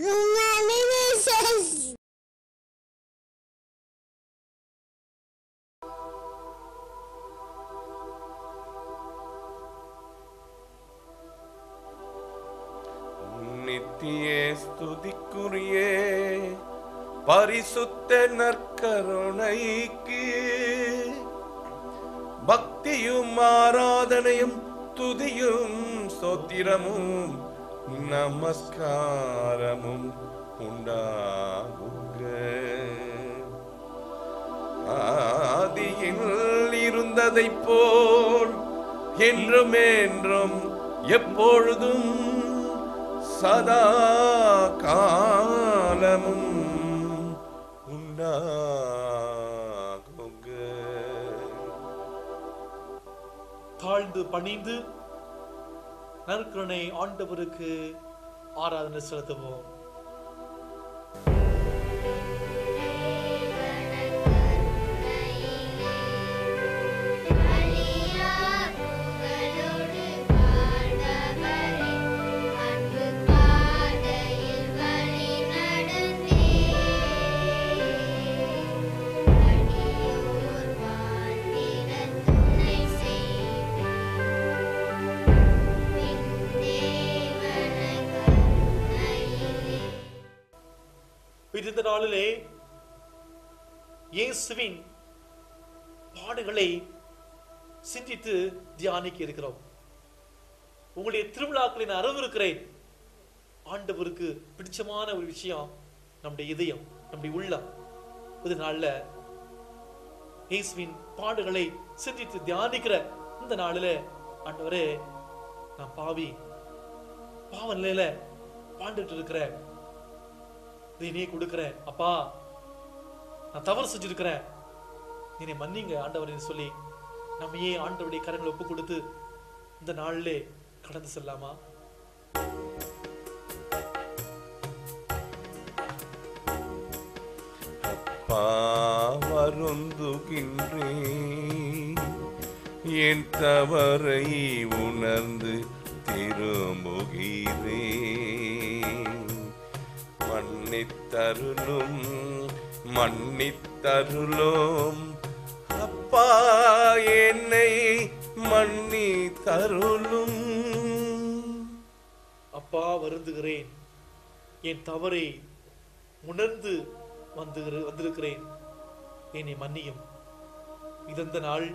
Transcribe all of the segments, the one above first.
நித்திய ஸ்துதிக்குரிய பரிசுத்த நற்கருணைக்கு பக்தியும் ஆராதனையும் துதியும் ஸ்தோத்திரமும் நமஸ்காரமும் உண்டாகுக. ஆதியில் இருந்ததை போல் என்றும் என்றும் எப்பொழுதும் சதா காலமும் உண்டாகுக. தாழ்ந்து பணிந்து நற்கருணை ஆண்டவருக்கு ஆராதனை செலுத்துவோம். இந்த நாளிலே இயேசுவின் பாடுகளை சிந்தித்து தியானிக்க இருக்கிறோம். உங்களுடைய திருவிழாக்களை நான் அறிவிருக்கிறேன். ஆண்டவருக்கு பிடிச்சமான ஒரு விஷயம் நம்முடைய இதயம், நம்முடைய உள்ளம். ஒரு நாள்ல இயேசுவின் பாடுகளை சிந்தித்து தியானிக்கிற இந்த நாளில ஆண்டவரே, நான் பாவ நிலையில வாழ்ந்துட்டு இருக்கிறேன், நீ கொடுக்கிறேன் அப்பா, நான் தவறு செஞ்சிருக்கிறேன், நீ மன்னிங்க ஆண்டவரேன்னு சொல்லி நம்மையே ஆண்டவருடைய கரங்களை ஒப்பு கொடுத்து இந்த நாளிலே கடந்து செல்லாமா? அப்பா, வருந்துகின்றேன், என் தவறை உணர்ந்து திரும்புகிறேன். மன்னித்தருளும் மன்னித்தருளும் அப்பா, என்னை மன்னித்தருளும். அப்பா, வருந்துகிறேன், என் தவறை உணர்ந்து வந்திருக்கிறேன், என்னை மன்னியும். இந்த நாள்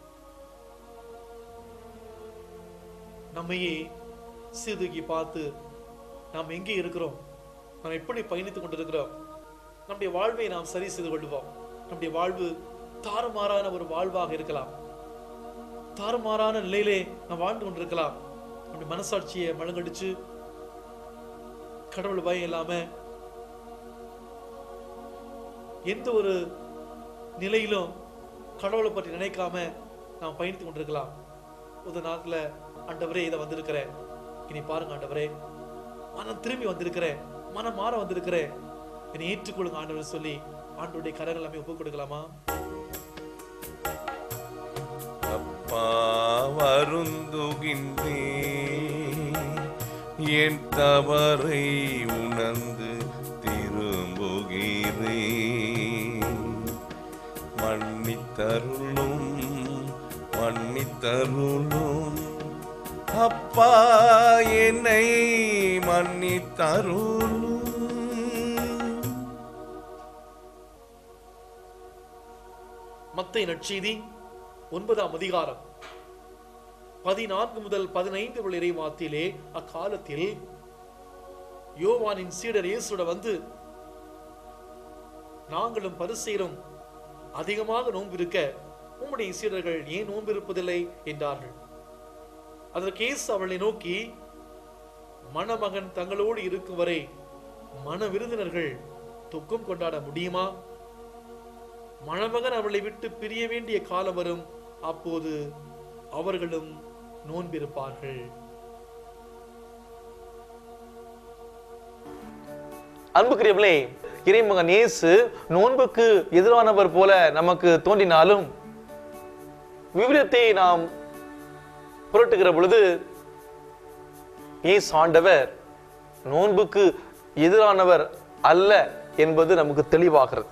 நம்மையே சீர்தூக்கி பார்த்து நாம் எங்கே இருக்கிறோம், நாம் எப்படி பயணித்துக் கொண்டிருக்கிறோம், நம்முடைய வாழ்வை நாம் சரி செய்து கொள்வோம். நம்முடைய வாழ்வு தாறுமாறான ஒரு வாழ்வாக இருக்கலாம், தாறுமாறான நிலையிலே நாம் வாழ்ந்து கொண்டிருக்கலாம். நம்முடைய மனசாட்சியை மழுங்கடிச்சு கடவுள் பயம் இல்லாம எந்த ஒரு நிலையிலும் கடவுளை பற்றி நினைக்காம நாம் பயணித்துக் கொண்டிருக்கலாம். ஒரு நாட்ல ஆண்டவரே, இதை வந்திருக்கிறேன், இனி பாருங்க ஆண்டவரே, மனம் திரும்பி வந்திருக்கிறேன், மனம் மாற வந்திருக்கிறேன், என்னை ஏற்றுக்கொள்ளுங்க ஆண்டவர் சொல்லி ஆண்டவருடைய கரங்கள் எல்லாமே ஒப்புக் கொடுக்கலாமா? அப்பா, வருந்துகின்றேன், என் தவறை உணர்ந்து திரும்புகிறேன். மன்னித்தருளும் மன்னித்தருளும் அப்பா, என்னை மன்னித்தருளும். மத்தேயு நற்செய்தி 9ஆம் அதிகாரம் 14 முதல் 15 உள்ள இறைவார்த்தையிலே, அக்காலத்தில் யோவானின் சீடர் இயேசுவிடம் வந்து, நாங்களும் பரிசேயரும் அதிகமாக நோன்பிருக்க உம்முடைய சீடர்கள் ஏன் நோன்பிருப்பதில்லை என்றார்கள். அதற்கு இயேசு அவளை நோக்கி, மணமகன் தங்களோடு இருக்கும் வரை மன விருந்தினர்கள் துக்கம் கொண்டாட முடியுமா? மணமகன் அவளை விட்டு பிரிய வேண்டிய காலம் வரும், அப்போது அவர்களும் நோன்பிருப்பார்கள். அன்புக்குரியவர்களே, இறைமகன் இயேசு நோன்புக்கு எதிரானவர் போல நமக்கு தோன்றினாலும் விவிலியத்தை நாம் புரட்டுகிற பொழுது இயேசு ஆண்டவர் நோன்புக்கு எதிரானவர் அல்ல என்பது நமக்கு தெளிவாகிறது.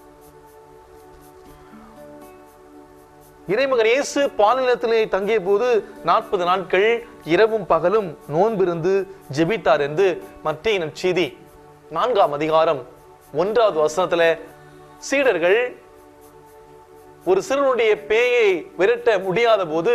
இறைமகன் இயேசு பாலினத்திலே தங்கிய போது 40 நாட்கள் இரவும் பகலும் நோன்பிருந்து ஜெபித்தார் என்று மத்தேயு நற்செய்தி 4ஆம் அதிகாரம் 1வது வசனத்துல சீடர்கள் ஒரு சிறுவனுடைய பேயை விரட்ட முடியாத போது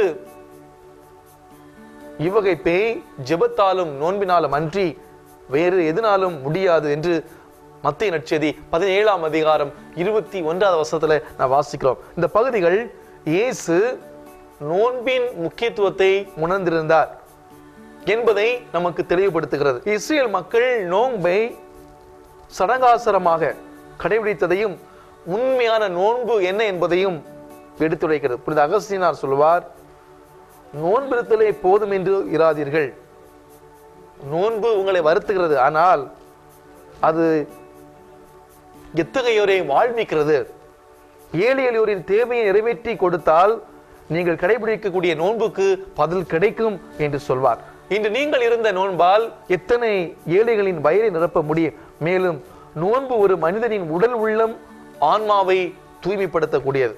இவ்வகை பேய் ஜெபத்தாலும் நோன்பினாலும் அன்றி வேறு எதனாலும் முடியாது என்று மத்தேயு நற்செய்தி 17ஆம் அதிகாரம் 21வது வசனத்துல நான் வாசிக்கிறோம். இந்த பகுதிகள் இயேசு நோன்பின் முக்கியத்துவத்தை உணர்ந்திருந்தார் என்பதை நமக்கு தெளிவுபடுத்துகிறது. இஸ்ரேல் மக்கள் நோன்பை சடங்காசரமாக கடைபிடித்ததையும் உண்மையான நோன்பு என்ன என்பதையும் எடுத்துரைக்கிறது. புனித அகஸ்தீனார் சொல்லுவார், நோன்பிருத்தலே போதும் என்று இராதீர்கள். நோன்பு உங்களை வருத்துகிறது, ஆனால் அது எத்தகையோரை வாழ்விக்கிறது. ஏழை எளியோரின் தேவையை நிறைவேற்றி கொடுத்தால் நீங்கள் கடைபிடிக்கக்கூடிய நோன்புக்கு பதில் கிடைக்கும் என்று சொல்வார். இன்று நீங்கள் இருந்த நோன்பால் எத்தனை ஏழைகளின் வயிறை நிரப்ப முடியும். மேலும் நோன்பு ஒரு மனிதனின் உடல் உள்ளம் ஆன்மாவை தூய்மைப்படுத்தக்கூடியது.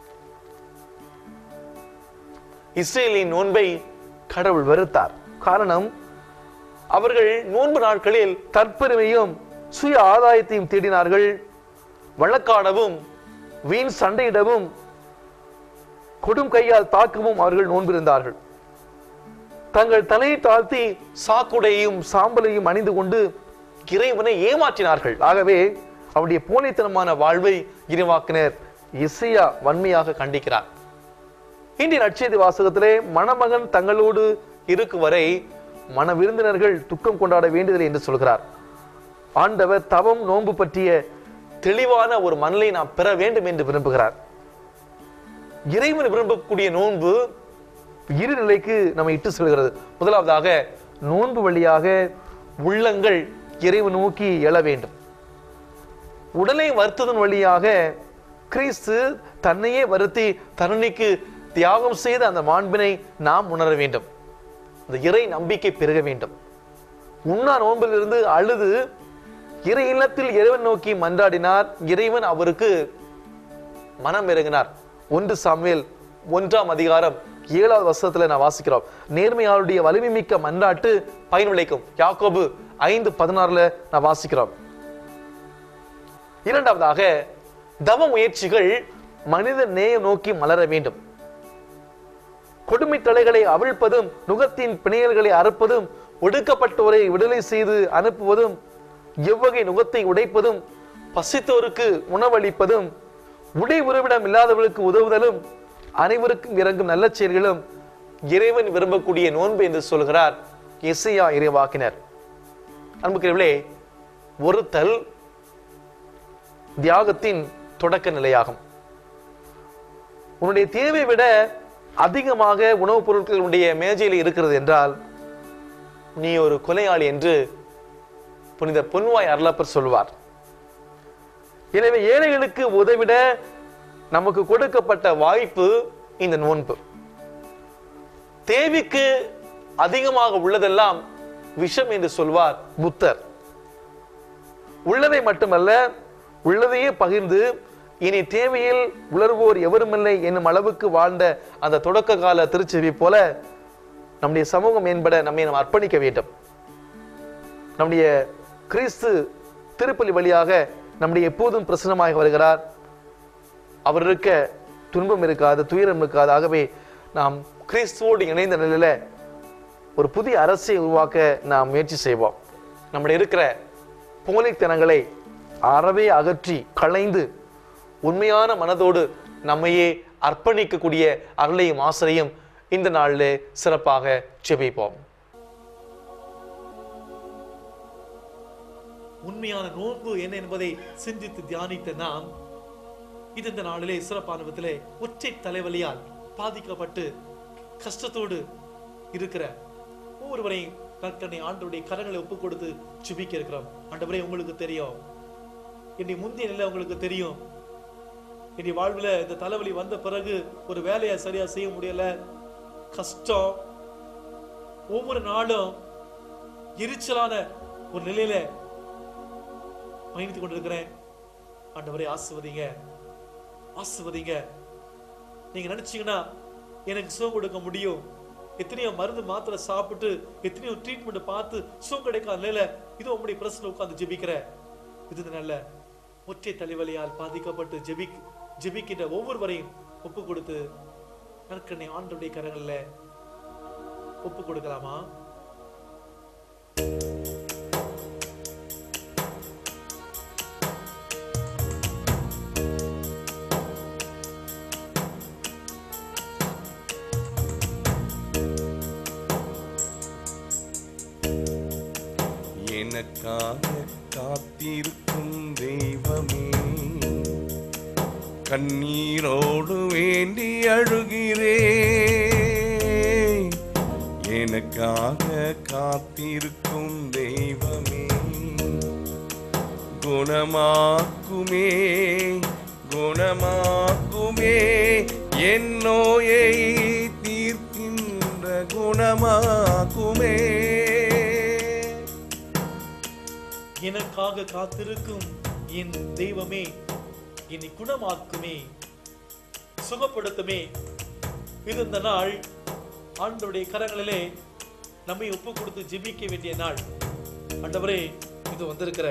இஸ்ரேலின் நோன்பை கடவுள் வெறுத்தார். காரணம், அவர்கள் நோன்பு நாட்களில் தற்பெருமையும் சுய ஆதாயத்தையும் தேடினார்கள். வழக்காடவும் வீண் சண்டையிடவும் கொடும் கையால் தாக்கவும் அவர்கள் நோன்பிருந்தார்கள். தங்கள் தலையை தாழ்த்தி சாக்குடையும் சாம்பலையும் அணிந்து கொண்டு இறைவனை ஏமாற்றினார்கள். ஆகவே அவருடைய போலித்தனமான வாழ்வை இறைவாக்கினர் எசேயா வன்மையாக கண்டிக்கிறார். இன்றைய நற்செய்தி வாசகத்திலே மணமகன் தங்களோடு இருக்கும் வரை மன விருந்தினர்கள் துக்கம் கொண்டாட வேண்டியதில்லை என்று சொல்கிறார். ஆண்டவர் தவம் நோன்பு பற்றிய தெளிவான ஒரு மனலை நாம் பெற வேண்டும் என்று விரும்புகிறார். இறைவன் விரும்பக்கூடிய நோன்பு இரு நிலைக்கு நம்ம இட்டு செல்கிறது. முதலாவதாக நோன்பு வழியாக உள்ளங்கள் இறைவன் நோக்கி எழ வேண்டும். உடலை வருத்துவதன் வழியாக கிறிஸ்து தன்னையே வருத்தி தன்னைக்கு தியாகம் செய்த அந்த மாண்பினை நாம் உணர வேண்டும். அந்த இறை நம்பிக்கை பெருக வேண்டும். உண்ணா நோன்பிலிருந்து அழுது இறை இல்லத்தில் இறைவன் நோக்கி மன்றாடினார். இறைவன் அவருக்கு மனம் இறங்கினார். 1 சாமுவேல் 1ஆம் அதிகாரம் 7வது வசனத்துல நான் வாசிக்கிறோம். நேர்மையாளுடைய வலிமை மிக்க மன்றாட்டு பயன் விளைக்கும். யாக்கோபு 5:16 நான் வாசிக்கிறோம். இரண்டாவதாக தவ முயற்சிகள் மனித நேயம் நோக்கி மலர வேண்டும். கொடுமை தலைகளை அவிழ்ப்பதும் நுகத்தின் பிணையல்களை அறுப்பதும் ஒடுக்கப்பட்டோரை விடுதலை செய்து அனுப்புவதும் எவ்வகை நுகத்தை உடைப்பதும் பசித்தோருக்கு உணவளிப்பதும் உடை உறவிடம் இல்லாதவர்களுக்கு உதவுதலும் அனைவருக்கும் இறங்கும் நல்ல செயல்களும் இறைவன் விரும்பக்கூடிய நோன்பு என்று சொல்கிறார் எசேயா இறைவாக்கினர். அன்புக்குரியவர்களே, ஒருத்தல் தியாகத்தின் தொடக்க நிலையாகும். உன்னுடைய தேவை விட அதிகமாக உணவுப் பொருட்கள் உன்னுடைய மேஜையில் இருக்கிறது என்றால் நீ ஒரு கொலையாளி என்று புனித பொன்வாய் அருளப்பர் சொல்வார். எனவே ஏழைகளுக்கு உதவிட நமக்கு கொடுக்கப்பட்ட வாய்ப்பு இந்த நோன்பு. தேவைக்கு அதிகமாக உள்ளதெல்லாம் விஷம் என்று சொல்வார் புத்தர். உள்ளதை மட்டுமல்ல, உள்ளதையே பகிர்ந்து இனி தேவையில் உணர்வோர் எவருமில்லை என்னும் அளவுக்கு வாழ்ந்த அந்த தொடக்க கால திருச்செவி போல நம்முடைய சமூகம் என்பட நம்மை நாம் அர்ப்பணிக்க வேண்டும். நம்முடைய கிறிஸ்து திருப்பலி வழியாக நம்முடைய எப்போதும் பிரசன்னமாக வருகிறார். அவர் இருக்க துன்பம் இருக்காது, துயரம் இருக்காது. ஆகவே நாம் கிறிஸ்துவோடு இணைந்த நிலையில ஒரு புதிய அரசை உருவாக்க நாம் முயற்சி செய்வோம். நம்முடைய இருக்கிற போலித்தனங்களை அறவே அகற்றி களைந்து உண்மையான மனதோடு நம்மையே அர்ப்பணிக்கக்கூடிய அருளையும் ஆசிரியம் இந்த நாளில் சிறப்பாக ஜெபிப்போம். உண்மையான நோன்பு என்ன என்பதை சிந்தித்து தியானித்த நாம் இந்த நாளிலே சிறப்பான விதத்திலே ஒற்றை தலைவலியால் பாதிக்கப்பட்டு கஷ்டத்தோடு இருக்கிற ஒவ்வொருவரையும் கர்த்தனை ஆண்டவருடைய கரங்களை ஒப்புக் கொடுத்து ஜெபிக்க இருக்கிறோம். ஆண்டவரே, உங்களுக்கு தெரியும், என்னை முந்தைய நிலை உங்களுக்கு தெரியும். என்னுடைய வாழ்வுல இந்த தலைவலி வந்த பிறகு ஒரு வேலையை சரியா செய்ய முடியல, கஷ்டம், ஒவ்வொரு நாளும் எரிச்சலான ஒரு நிலையில பயணித்துக் கொண்டிருக்கிறேன். ஆண்டவரே ஆசீர்வதிங்க, ஆசீர்வதிங்க. நீங்க நினைச்சீங்கன்னா எனக்கு சுகம் கொடுக்க முடியும். எத்தனையோ மருந்து மாத்திரை சாப்பிட்டு எத்தனையோ ட்ரீட்மெண்ட் பார்த்து சுகம் கிடைக்காத நிலையில இதோ உங்களுடைய பிரச்சனை உட்கார்ந்து ஜெபிக்கிற இது நல்ல ஒற்றை தலைவலியால் பாதிக்கப்பட்டு ஜெபிக்கின்ற ஒவ்வொருவரையும் ஒப்பு கொடுத்து நற்கனை ஆண்டவருடைய கரங்கள்ல ஒப்பு கொடுக்கலாமா? எனக்காக காத்திருக்கும் தெய்வமே, கண்ணீரோடு வேண்டி அழுகிறேன். எனக்காக காத்திருக்கும் தெய்வமே, குணமாக்குமே குணமாக்குமே, என் நோயை தீர்க்கின்ற குணமாக்குமே. எனக்காக காத்திருக்கும் என் தெய்வமே என்னை குணமாக்குமே, சுகப்படுத்துமே. இது இந்த நாள் ஆண்டவருடைய கரங்களிலே நம்மை ஒப்பு கொடுத்து ஜெபிக்க வேண்டிய நாள். ஆண்டவரே, இது வந்திருக்கிற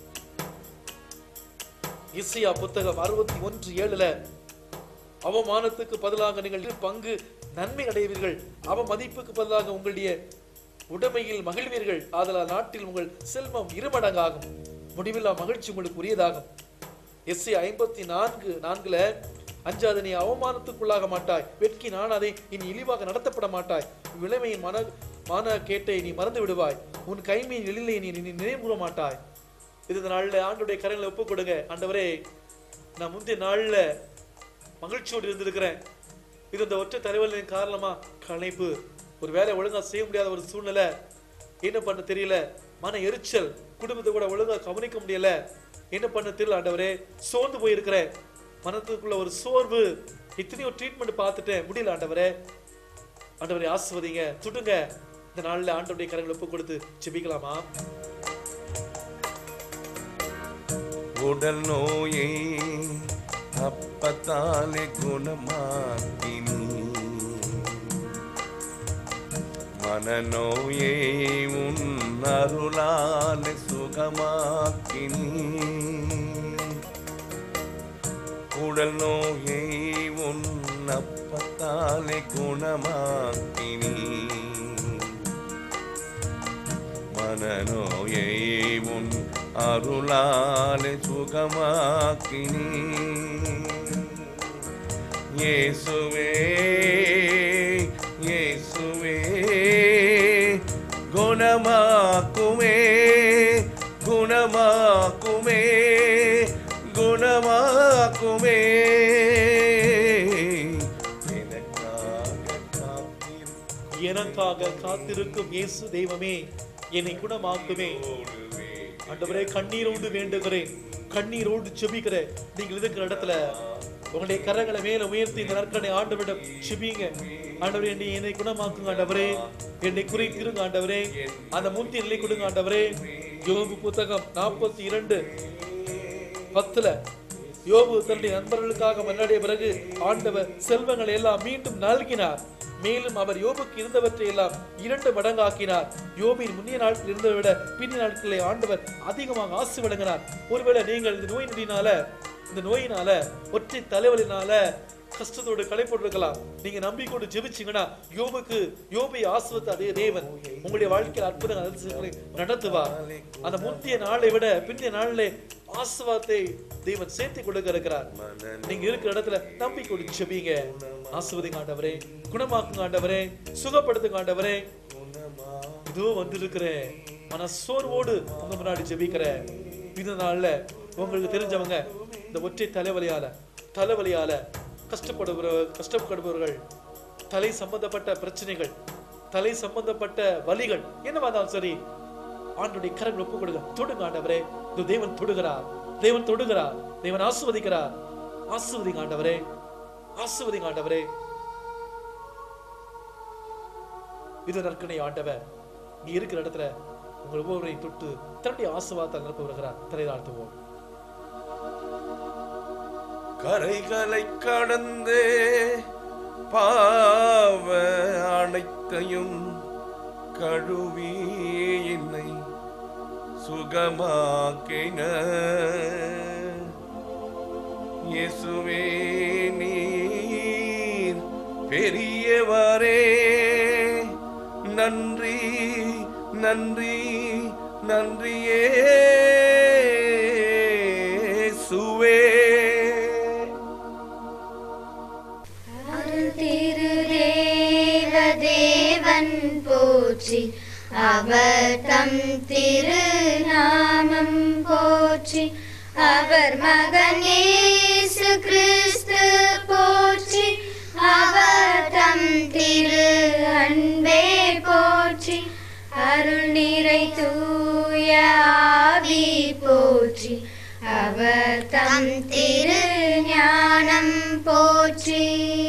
இசையா புத்தகம் 61:7 அவமானத்துக்கு பதிலாக நீங்கள் பங்கு நன்மை அடைவீர்கள், அவமதிப்புக்கு பதிலாக உங்களுடைய உடைமையில் மகிழ்வீர்கள், ஆதலால் நாட்டில் உங்கள் செல்வம் இருமடங்காகும், முடிவில்லா மகிழ்ச்சி உங்களுக்கு உரியதாகும். எஸ்ஐ 54:4 அஞ்சாது, நீ அவமானத்துக்குள்ளாக மாட்டாய், வெட்கி நான் அதை இனி இழிவாக நடத்தப்பட மாட்டாய், விளைமையின் மான கேட்டை நீ மறந்து விடுவாய், உன் கைமையின் எழிலை நீ நினைவு கூற மாட்டாய். இது நாள்ல ஆண்டவருடைய கரங்களை ஒப்பு கொடுங்க. ஆண்டவரே, நான் முந்தைய நாள்ல மகிழ்ச்சியோடு இருந்திருக்கிறேன். இது இந்த ஒற்றை தலைவலின் காரணமா களைப்பு, ஒரு வேலை ஒழுங்கா செய்ய முடியாத ஒரு சூழ்நிலை, என்ன பண்ண தெரியல, மன எரிச்சல், குடும்பத்தை கூட ஒழுங்கா கவனிக்க முடியல, என்ன பண்ண தெரியல. ஆண்டவரே, சோர்ந்து போயிருக்கிறேன், மனத்துக்குள்ள ஒரு சோர்வு, இத்தனையோ ட்ரீட்மெண்ட் பார்த்துட்டேன், முடியல. ஆண்டவரே, ஆண்டவரே ஆசீர்வதிங்க, துடுங்க. இந்த நாள்ல ஆண்டவருடைய கரங்களை ஒப்பு கொடுத்து ஜெபிக்கலாமா? உடல் நோயை அப்பத்தாலே குணமாக்கினி, மனநோயை உன் அருளாலே சுகமாக்கினி, உடல் நோயை உன் அப்பத்தாலே குணமாக்கினி, மனநோயை உன் அருளாலே சுகமாக்கினி. இயேசுவே இயேசுவே குணமாக்குமே குணமாக்குமே குணமாக்குமே. எனக்காக காத்திருக்கும் இயேசு தெய்வமே என்னை குணமாக்குமே. ஆண்டவரே, கண்ணீரோடு வேண்டுகிறேன், கண்ணீரோடு ஜெபிக்கிறேன். நீங்கள் இருக்கிற இடத்துல உங்களுடைய கரங்களை மேல உயர்த்தி இந்த நற்கனை ஆண்டவரிடம் ஜெபிங்க. ஆண்டவரே, என்னை குணமாக்குங்க. ஆண்டவரே, என்னை குறித்திருங்க. ஆண்டவரே, அந்த முந்தைய நிலை கொடுங்க. ஆண்டவரே, யோபு புத்தகம் 42:10 யோபு தன்னுடைய நண்பர்களுக்காக மன்றாடிய பிறகு ஆண்டவர் செல்வங்களை எல்லாம் மீண்டும் நல்கினார். மேலும் அவர் யோபுக்கு இருந்தவற்றை எல்லாம் 2 மடங்காக்கினார். யோபின் முன்னிய நாட்கள் இருந்ததை விட பின்னிய நாட்களை ஆண்டவர் அதிகமாக ஆசி வழங்கினார். ஒருவேளை நீங்கள் இந்த நோயினால ஒற்றை தலைவலினால கஷ்டத்தோடு களைப்பட்டிருக்கலாம். நீங்க நம்பிக்கொண்டு ஜெபிச்சீங்கன்னா யோபை ஆசீர்வதித்த அதே தேவன் உங்களுடைய வாழ்க்கையில் அற்புதங்களை நடத்துவார். அந்த முந்தைய நாளை விட பிந்தைய நாளிலே ஆசீர்வாதத்தை தேவன் சேர்த்து கொடுக்க இருக்கிறார். நீங்க இருக்கிற இடத்துல நம்பிக்கொண்டு ஜெபிங்க. ஆசீர்வதிங்க ஆண்டவரே, குணமாக்குங்க ஆண்டவரே, சுகப்படுத்துங்க ஆண்டவரே. இதோ வந்திருக்கிறேன், மன சோர்வோடு உங்க முன்னாடி ஜெபிக்கிறேன். இந்த நாள்ல உங்களுக்கு தெரிஞ்சவங்க இந்த ஒற்றை தலைவலியால கஷ்டப்படுபவர்கள், தலை சம்பந்தப்பட்ட பிரச்சனைகள், தலை சம்பந்தப்பட்ட வலிகள் என்னவா இருந்தாலும் சரி, ஆண்டவருடைய கரங்களை ஒப்பு கொடுங்க. தொடுங்க ஆண்டவரே. தேவன் தொடுகிறார், தேவன் தொடுகிறார், தேவன் ஆசீர்வதிக்கிறார். ஆசீர்வதிங்க ஆண்டவரே, ஆசீர்வதிங்க ஆண்டவரே. இது நற்கனை ஆண்டவர். நீ இருக்கிற இடத்துல உங்கள் ஒவ்வொருவரை தொட்டு தன்னுடைய ஆசீர்வாதத்தால் நிரப்ப வருகிறார். தலை தாழ்த்துவோம். கரைகளை கடந்து பாவ அனைத்தையும் கழுவி என்னை சுகமாக்கின இயேசுவே நீர் பெரியவரே, நன்றி நன்றி நன்றி இயேசுவே. தேவன் போற்றி, அவர் தம் திருநாமம் போற்றி, அவர் மகன் இயேசு கிறிஸ்து போற்றி, அவர் தம் திரு அன்பே போற்றி, அருள் நிறை தூய ஆவி போற்றி, அவர் தம் திரு ஞானம் போற்றி.